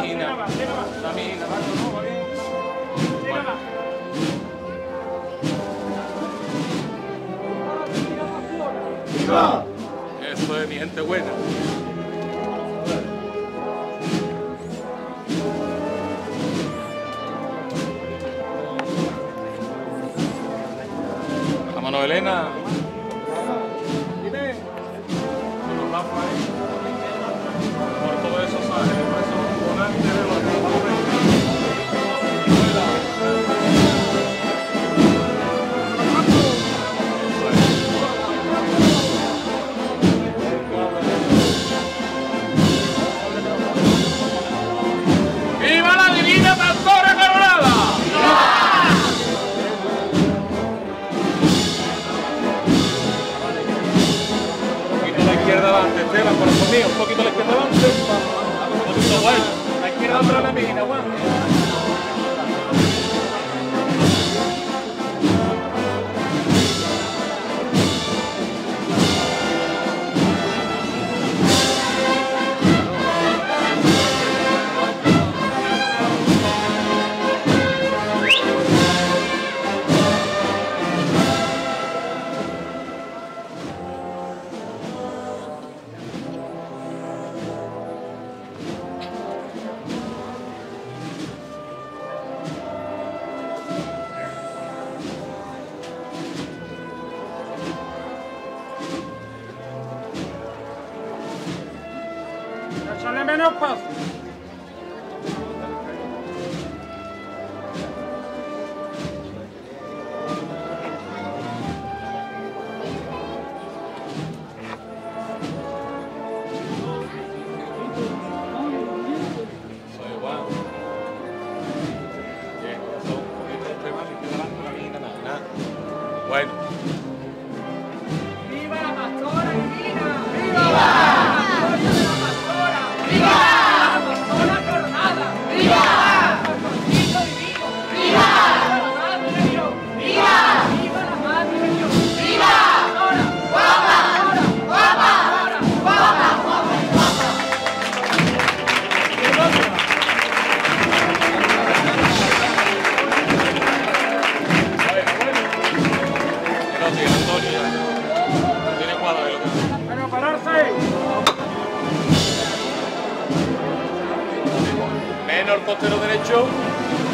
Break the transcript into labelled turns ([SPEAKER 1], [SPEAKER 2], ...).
[SPEAKER 1] mijina. La mijina, va bien. Bueno.
[SPEAKER 2] ¡Viva!
[SPEAKER 1] Eso es mi gente buena. Vámonos, Elena. Dime. Con los lados ahí. Por todo eso, ¿sabes? Por eso, volante de los ¡viva la divina pastora coronada! Un poquito a la izquierda adelante, Esteban, corazón mío, un poquito a la izquierda adelante. Un poquito bueno. La izquierda atrás la mijina, Juan.
[SPEAKER 3] Echarle menos paso.
[SPEAKER 1] Soy Juan. Bien, corazón, un poquito de Esteban, y queda adelante la mijina, nada. Bueno.
[SPEAKER 3] ¡Viva la pastora divina!
[SPEAKER 4] ¡Viva!
[SPEAKER 3] ¡Viva! ¡La pastora coronada!
[SPEAKER 4] ¡Viva!
[SPEAKER 3] ¡El cortito divino!
[SPEAKER 4] ¡Viva!
[SPEAKER 3] ¡La madre de Dios!
[SPEAKER 4] ¡Viva!
[SPEAKER 3] ¡Viva la madre de Dios!
[SPEAKER 4] ¡Viva!
[SPEAKER 3] ¡Ahora!
[SPEAKER 4] ¡Guapa!
[SPEAKER 3] ¡Ahora!
[SPEAKER 4] ¡Guapa!
[SPEAKER 3] ¡Ahora!
[SPEAKER 4] ¡Guapa! ¡Guapa!
[SPEAKER 1] No tiene Antonio ya. No tiene cuadro de lo que...
[SPEAKER 3] ¡Bueno, pararse!
[SPEAKER 1] Menos el costero derecho.